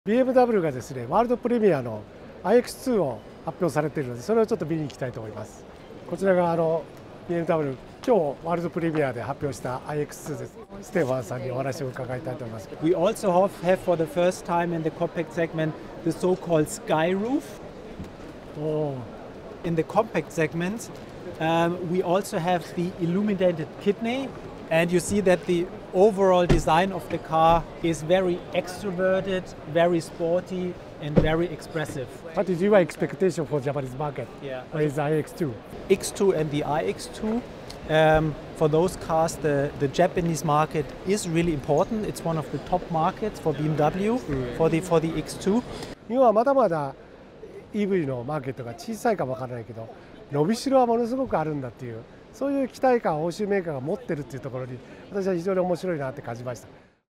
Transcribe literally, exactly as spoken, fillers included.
ビーエムダブリュー がですね、ワールドプレミアの アイエックスツー を発表されているので、それをちょっと見に行きたいと思います。こちらがあの ビーエムダブリュー、今日ワールドプレミアで発表した アイエックスツー です。ステファンさんにお話を伺いたいと思います。 We also have, have for the first time in the compact segment the so-called sky roof. Oh. In the compact segment, um, we also have the illuminated kidney, and you see that the overall design of the car is very extroverted, very sporty, and very expressive. What is your expectation for Japanese market? Yeah. With the アイエックスツー? X two and the I X two. Um, for those cars, the, the Japanese market is really important. It's one of the top markets for ビーエムダブリュー, for the, for the エックスツー. 日本はまだまだ イーブイ のマーケットが小さいかもわからないけど、伸びしろはものすごくあるんだっていう、そういう期待感を欧州メーカーが持ってるっていうところに、私は非常に面白いなって感じました。